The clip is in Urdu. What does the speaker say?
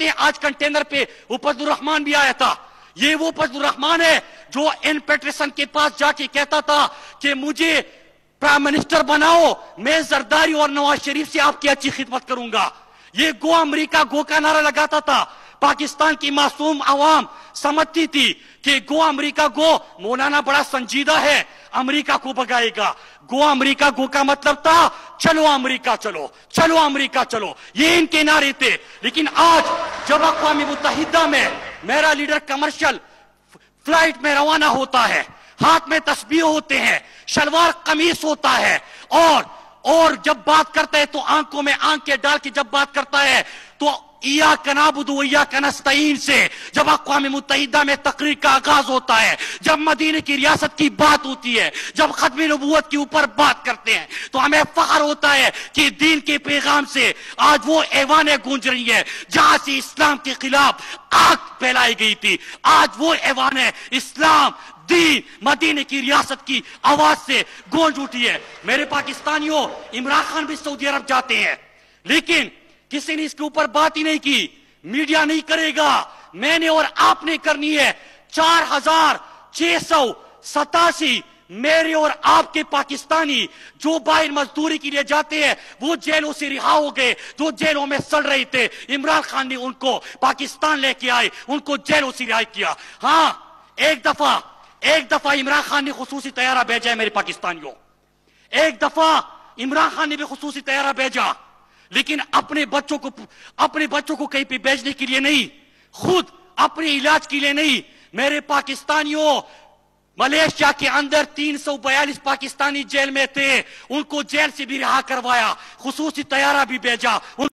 کرتے ہیں. آج کنٹینر پہ وہ فضل الرحمان بھی آیا تھا. یہ وہ فضل الرحمان ہے جو این پیٹرسن کے پاس جا کے کہتا تھا کہ مجھے پرائم منسٹر بناؤ, میں زرداری اور نواز شریف سے آپ کی اچھی خدمت کروں گا. یہ گو امریکہ گو کا نعرہ لگاتا تھا. پاکستان کی معصوم عوام سمجھتی تھی کہ گو امریکہ گو, مولانا بڑا سنجیدہ ہے, امریکہ کو بگائے گا. گو امریکہ گو کا مطلب تھا چلو امریکہ چلو, چلو امریکہ چلو, یہ ان کے نعرے تھے. لیکن آج جب اقوام متحدہ میں میرا لیڈر کمرشل فلائٹ میں روانہ ہوتا ہے, ہاتھ میں تسبیح ہوتے ہیں, شلوار قمیص ہوتا ہے, اور جب بات کرتا ہے تو آنکھوں میں آنکھیں ڈال کے جب بات کرتا ہے تو ایاک نعبد و ایاک نستعین سے جب اقوام متحدہ میں تقریر کا آغاز ہوتا ہے, جب مدینے کی ریاست کی بات ہوتی ہے, جب ختم نبوت کے اوپر بات کرتے ہیں, تو ہمیں فخر ہوتا ہے کہ دین کے پیغام سے آج وہ ایوانیں گونج رہی ہیں جہاں سے اسلام کے خلاف آگ پھیلائی گئی تھی. آج وہ ایوانیں اسلام دین مدینے کی ریاست کی آواز سے گونج اٹھی ہے. میرے پاکستانیوں, عمران خان بھی سعودی عرب جاتے ہیں, لیکن کسی نے اس کے اوپر بات ہی نہیں کی. میڈیا نہیں کرے گا, میں نے اور آپ نے کرنی ہے. 4687 میرے اور آپ کے پاکستانی جو باہر مزدوری کے لیے جاتے ہیں وہ جیلوں سے رہا ہو گئے, جو جیلوں میں سڑ رہے تھے. عمران خان نے ان کو پاکستان لے کے آئے, ان کو جیلوں سے رہا کیا. ہاں, ایک دفعہ عمران خان نے خصوصی طیارہ بھیجا ہے میرے پاکستانیوں, ایک دفعہ عمران خان نے بھی خصوصی طیارہ بھیجا, لیکن اپنے بچوں کو کہیں پہ بھیجنے کے لیے نہیں, خود اپنے علاج کے لیے نہیں. میرے پاکستانیوں, ملیشیا کے اندر 342 پاکستانی جیل میں تھے, ان کو جیل سے بھی رہا کروایا, خصوصی طیارہ بھی بھیجا.